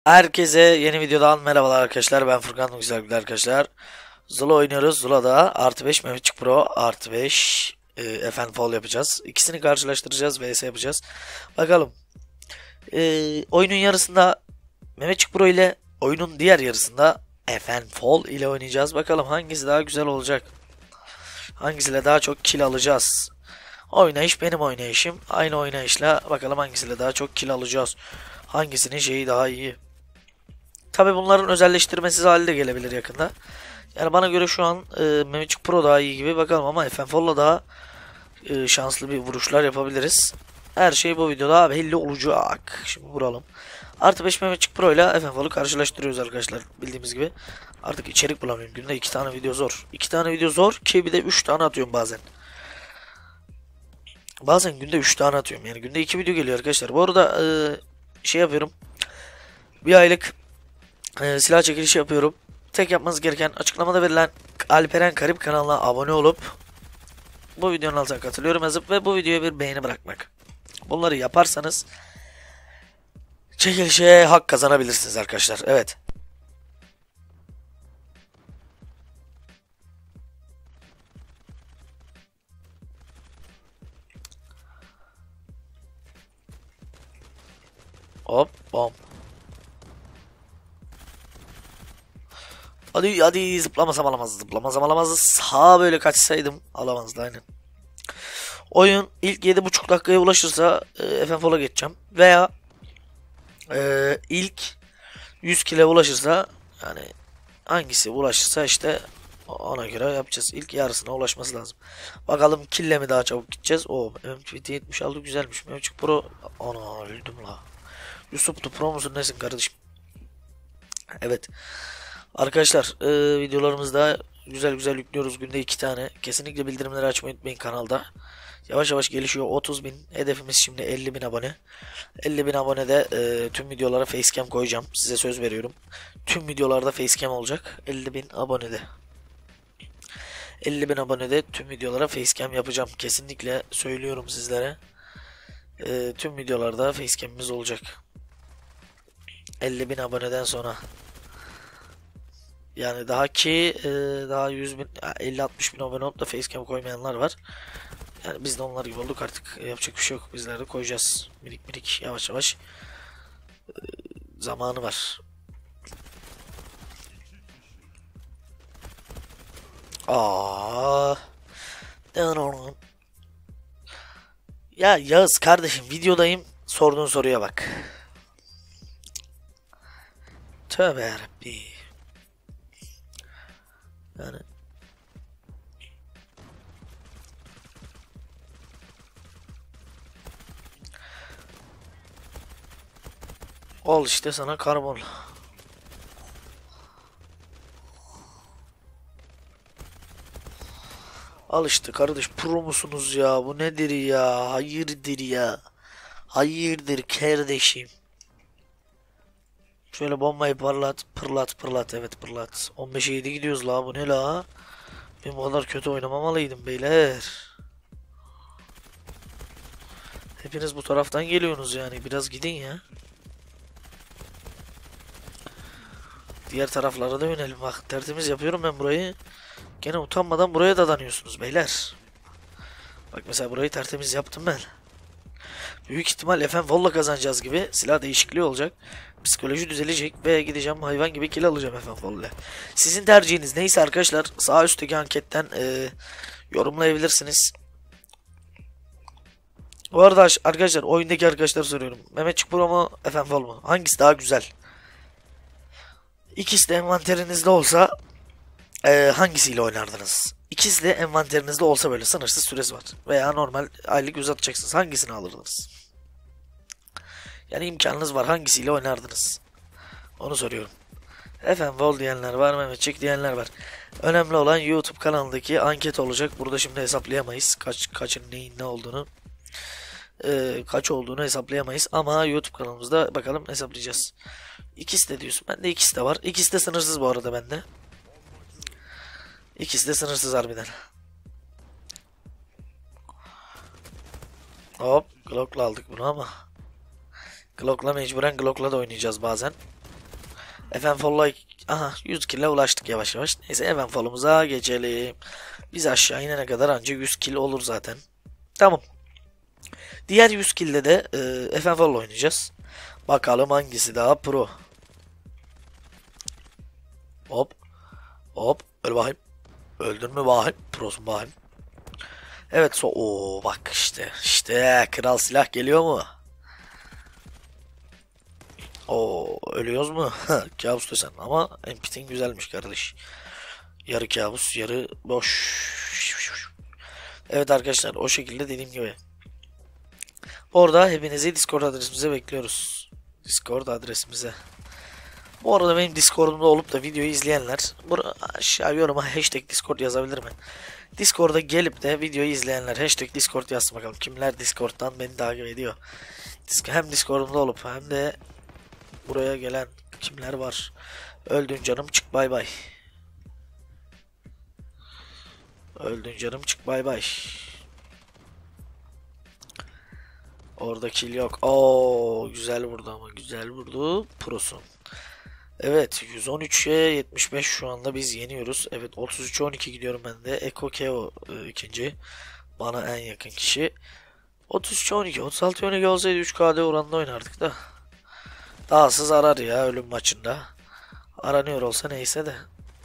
Herkese yeni videodan merhabalar arkadaşlar. Ben Furkan güzel arkadaşlar. Zula oynuyoruz. Zula'da artı 5 Mehmetçik Pro artı 5 FN Fall yapacağız. İkisini karşılaştıracağız. VS yapacağız. Bakalım. Oyunun yarısında Mehmetçik Pro ile oyunun diğer yarısında FN Fall ile oynayacağız. Bakalım hangisi daha güzel olacak. Hangisiyle daha çok kill alacağız. Oynayış benim oynayışım. Aynı oynayışla bakalım hangisiyle daha çok kill alacağız. Hangisinin şeyi daha iyi. Tabi bunların özelleştirmesiz hali de gelebilir yakında. Yani bana göre şu an Mehmetçik Pro daha iyi gibi, bakalım ama FNFall'la daha şanslı bir vuruşlar yapabiliriz. Her şey bu videoda belli olacak. Şimdi vuralım. Artı 5 Mehmetçik Pro ile FNFall'u karşılaştırıyoruz arkadaşlar, bildiğimiz gibi. Artık içerik bulamıyorum. Günde 2 tane video zor. 2 tane video zor ki bir de 3 tane atıyorum bazen. Bazen günde 3 tane atıyorum. Yani günde 2 video geliyor arkadaşlar. Bu arada şey yapıyorum. Bir aylık silah çekilişi yapıyorum. Tek yapmanız gereken açıklamada verilen Alperen Karip kanalına abone olup bu videonun altına katılıyorum yazıp ve bu videoya bir beğeni bırakmak. Bunları yaparsanız çekilişe hak kazanabilirsiniz arkadaşlar. Evet. Hop bom. Hadi zıplamasam alamaz. Zıplamasam alamaz. Sağa böyle kaçsaydım alamazdı aynen. Oyun ilk 7,5 dakikaya ulaşırsa FNFall'a geçeceğim. Veya ilk 100 kile ulaşırsa, yani hangisi ulaşırsa işte ona göre yapacağız. İlk yarısına ulaşması lazım. Bakalım kille mi daha çabuk gideceğiz. O MVT 76 güzelmiş. Mevcut Pro. Ana öldüm la. Yusuf da Pro musun nesin kardeşim? Evet. Arkadaşlar videolarımızda güzel güzel yüklüyoruz. Günde 2 tane. Kesinlikle bildirimleri açmayı unutmayın kanalda. Yavaş yavaş gelişiyor. 30.000. Hedefimiz şimdi 50.000 abone. 50.000 abonede tüm videolara facecam koyacağım. Size söz veriyorum. Tüm videolarda facecam olacak. 50.000 abonede. 50.000 abonede tüm videolara facecam yapacağım. Kesinlikle söylüyorum sizlere. Tüm videolarda facecam'imiz olacak. 50.000 aboneden sonra. Yani daha ki daha 100.000 50-60.000 abone olup da facecam koymayanlar var. Yani biz de onlar gibi olduk artık, yapacak bir şey yok. Bizler de koyacağız minik minik, yavaş yavaş. Zamanı var. Aa. Ya Yağız kardeşim, videodayım, sorduğun soruya bak. Tövbe yarabbi. Yani ol işte sana karbon. Al işte kardeş, pro musunuz ya? Bu nedir ya? Hayırdır ya? Hayırdır kardeşim? Şöyle bombayı parlat, pırlat pırlat, evet pırlat. 15'e 7 gidiyoruz la, bu ne la? Ben bu kadar kötü oynamamalıydım beyler. Hepiniz bu taraftan geliyorsunuz yani, biraz gidin ya. Diğer taraflara da yönelim, bak tertemiz yapıyorum ben burayı. Gene utanmadan buraya dadanıyorsunuz beyler. Bak mesela burayı tertemiz yaptım ben. Büyük ihtimal FNFall'la kazanacağız gibi, silah değişikliği olacak. Psikoloji düzelecek ve gideceğim hayvan gibi kill alacağım FNFall'la. Sizin tercihiniz neyse arkadaşlar, sağ üstteki anketten yorumlayabilirsiniz. Bu arada arkadaşlar, oyundaki arkadaşlar soruyorum. Mehmetçik Pro mu FNFall mu? Hangisi daha güzel? İkisi de envanterinizde olsa hangisiyle oynardınız? İkisi de envanterinizde olsa, böyle sınırsız süresi var. Veya normal aylık uzatacaksınız. Hangisini alırdınız? Yani imkanınız var. Hangisiyle oynardınız? Onu soruyorum. FNFall diyenler var, Mehmetçik diyenler var. Önemli olan YouTube kanalındaki anket olacak. Burada şimdi hesaplayamayız. Kaçın neyin ne olduğunu. Kaç olduğunu hesaplayamayız. Ama YouTube kanalımızda bakalım hesaplayacağız. İkisi de diyorsun. Bende ikisi de var. İkisi de sınırsız bu arada bende. İkisi de sınırsız harbiden. Hop, Glock'la aldık bunu ama Glock'la mecburen Glock'la da oynayacağız bazen. FNFall'la aha 100 kill'e ulaştık yavaş yavaş. Neyse FNFall'umuza geçelim. Biz aşağı inene kadar anca 100 kill olur zaten. Tamam. Diğer 100 kill'de de FNFall oynayacağız. Bakalım hangisi daha pro. Hop. Hop. Öl bakayım. Öldün mü bakayım. Prosun bakayım. Evet o bak işte kral silah geliyor mu? O ölüyoruz mu? Kabus desen ama MPT'in güzelmiş kardeş. Yarı kabus yarı boş. Evet arkadaşlar o şekilde dediğim gibi. Orada hepinizi Discord adresimize bekliyoruz. Discord adresimize. Bu arada benim Discord'umda olup da videoyu izleyenler aşağı yoruma hashtag Discord yazabilir mi? Discord'a gelip de videoyu izleyenler hashtag Discord yazsın bakalım. Kimler Discord'dan beni takip ediyor. Hem Discord'umda olup hem de buraya gelen kimler var? Öldün canım çık bay bay. Öldün canım çık bay bay. Orada kill yok. Oo güzel vurdu ama güzel vurdu. Prosun. Evet 113'e 75 şu anda biz yeniyoruz. Evet 33'e 12 gidiyorum ben de. Eko Keo ikinci. Bana en yakın kişi. 33'e 12. 36'ya 12 olsaydı 3KD oranında oynardık da. Dahasız arar ya ölüm maçında. Aranıyor olsa neyse de.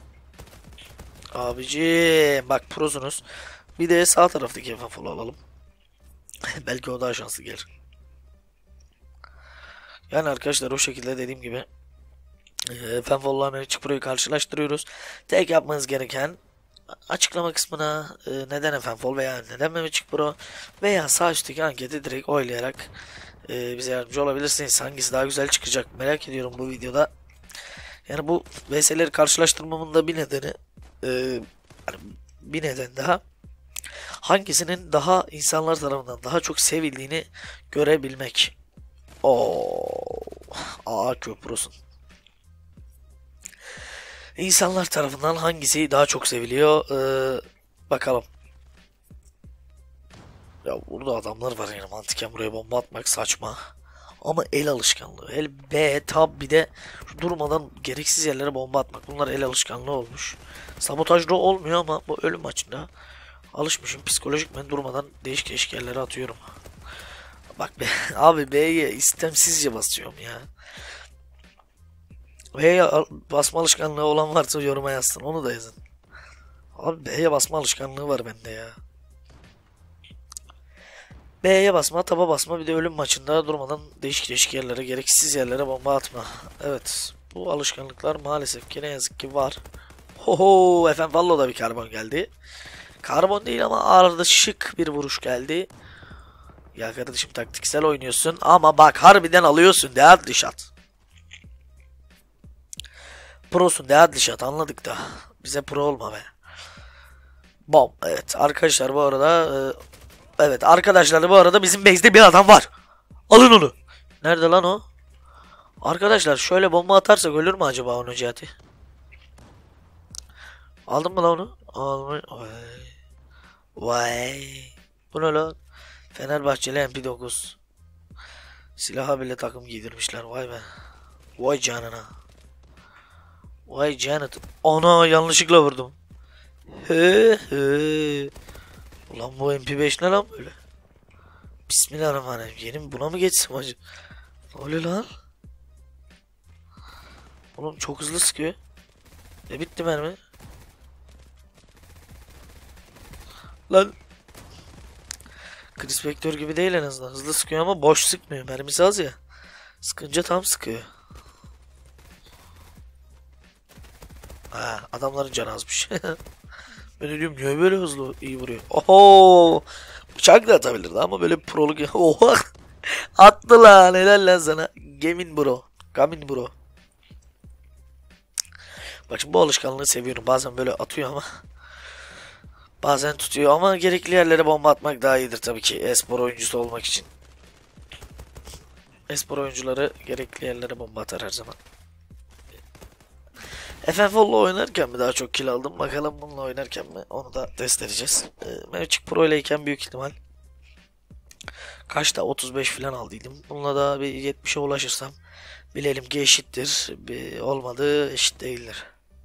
Abiciğim bak prosunuz. Bir de sağ taraftaki FNFall alalım. Belki o daha şanslı gelir. Yani arkadaşlar o şekilde dediğim gibi FNFall'la Meriç Pro'yu karşılaştırıyoruz. Tek yapmanız gereken açıklama kısmına neden FNFall veya neden Meriç Pro veya sağ üstteki anketi direkt oylayarak bize yardımcı olabilirsiniz. Hangisi daha güzel çıkacak merak ediyorum bu videoda. Yani bu VS'leri karşılaştırmamın da bir nedeni bir neden daha hangisinin daha insanlar tarafından daha çok sevildiğini görebilmek. Köprüsün. İnsanlar tarafından hangisi daha çok seviliyor? Bakalım. Ya burada adamlar var yani mantıken buraya bomba atmak saçma. Ama el alışkanlığı. El B tab bir de şu durmadan gereksiz yerlere bomba atmak. Bunlar el alışkanlığı olmuş. Sabotajda olmuyor ama bu ölüm maçında alışmışım. Psikolojik ben durmadan değişik değişik yerlere atıyorum. Bak be abi B'ye istemsizce basıyorum ya. B'ye basma alışkanlığı olan varsa yoruma yazsın. Onu da yazın. Abi B'ye basma alışkanlığı var bende ya. B'ye basma, taba basma, bir de ölüm maçında durmadan değişik değişik yerlere, gereksiz yerlere bomba atma. Evet, bu alışkanlıklar maalesef ki ne yazık ki var. Hoho, FNFall'da bir karbon geldi. Karbon değil ama arada şık bir vuruş geldi. Ya kardeşim taktiksel oynuyorsun ama bak harbiden alıyorsun deadly shot. Prosun deadly shot anladık da. Bize pro olma be. Bom. Evet arkadaşlar bu arada evet arkadaşlar bu arada bizim base'de bir adam var. Alın onu. Nerede lan o? Arkadaşlar şöyle bomba atarsak ölür mü acaba onu Necati? Aldın mı lan onu? Almış. Vay. Vay. Bu ne lan? Fenerbahçeli MP9. Silaha bile takım giydirmişler vay be. Vay canına. Vay Janet. Ana yanlışlıkla vurdum. He he. Ulan bu MP5 ne lan böyle? Bismillahirrahmanirrahim. Yeni buna mı geçsem acı? Ne oluyor lan? Oğlum çok hızlı sıkıyor. Bitti mermi. Lan. Chris Vector gibi değil en azından. Hızlı sıkıyor ama boş sıkmıyor. Mermisi az ya. Sıkınca tam sıkıyor. Ha, adamların canı azmış. Ben diyorum niye böyle hızlı iyi vuruyor. Oho! Bıçak da atabilirdi ama böyle proluk. Oha! Attı lan helal lan sana. Gamin bro. Gamin bro. Bak şimdi bu alışkanlığı seviyorum. Bazen böyle atıyor ama. Bazen tutuyor ama gerekli yerlere bomba atmak daha iyidir tabii ki. Espor oyuncusu olmak için. Espor oyuncuları gerekli yerlere bomba atar her zaman. FNFall'la oynarken mi daha çok kill aldım? Bakalım bununla oynarken mi? Onu da test edeceğiz. Magic Pro ileyken büyük ihtimal kaçta 35 falan aldıydım. Bununla da bir 70'e ulaşırsam Bilelim ki eşittir. Olmadı, eşit değildir.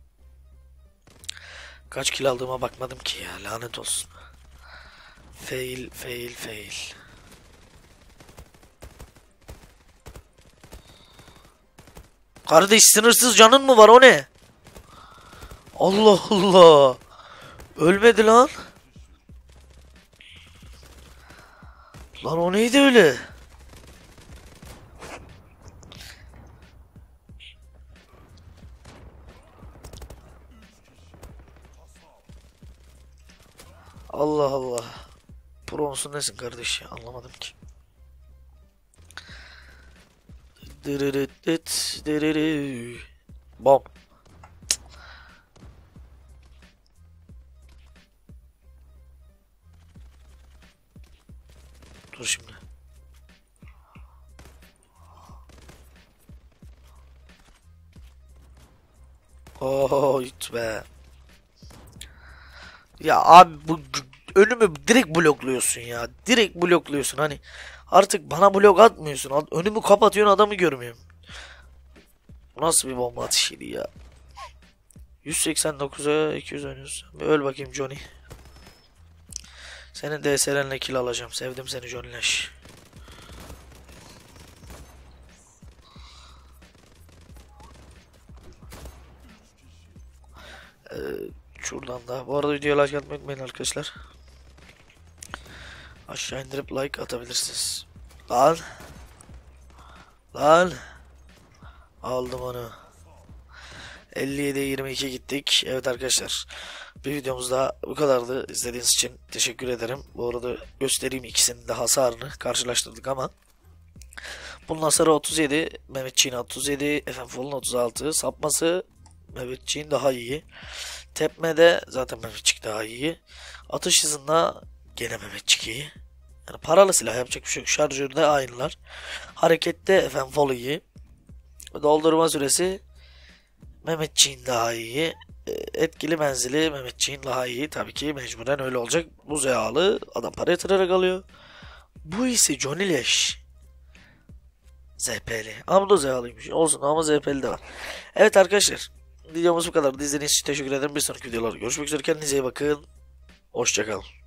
Kaç kill aldığıma bakmadım ki ya, lanet olsun. Fail, fail, fail. Kardeş sınırsız canın mı var, o ne? Allah Allah. Ölmedi lan. Lan o neydi öyle? Allah Allah. Pro musun nesin kardeş ya, anlamadım ki. Dırırıt dırırı. Bom. Dur şimdi. Oh be. Ya abi bu önümü direkt blokluyorsun ya. Direkt blokluyorsun hani. Artık bana blok atmıyorsun. Önümü kapatıyorsun, adamı görmüyorum. Bu nasıl bir bomba atışıydı ya. 189'a 200 oynuyoruz. Bir öl bakayım Johnny. Senin DSL'nle kill alacağım. Sevdim seni Johnny Leş. Şuradan da. Bu arada videoya like atmayı unutmayın arkadaşlar. Aşağı indirip like atabilirsiniz. Lan. Lan. Aldım onu. 57'ye 22 gittik. Evet arkadaşlar. Bir videomuz daha bu kadardı. İzlediğiniz için teşekkür ederim. Bu arada göstereyim ikisinin de hasarını karşılaştırdık ama. Bunun hasarı 37. Mehmetçiğin 37. Efenfol'un 36. Sapması Mehmetçiğin daha iyi. Tepmede zaten Mehmetçik daha iyi. Atış hızında gene Mehmetçik iyi. Yani paralı silah, yapacak bir şey yok. Şarjörde aynılar. Harekette Efenfol iyi. Doldurma süresi Mehmetçiğin daha iyi. Etkili menzili Mehmetçiğin daha iyi. Tabii ki mecburen öyle olacak. Bu zeyalı adam para yatırarak alıyor. Bu ise Johnny Leş. ZP'li. Ama bu da zeyalıymış. Olsun ama ZP'li de var. Evet arkadaşlar. Videomuz bu kadar. İzlediğiniz için teşekkür ederim. Bir sonraki videolarda görüşmek üzere. Kendinize iyi bakın. Hoşçakalın.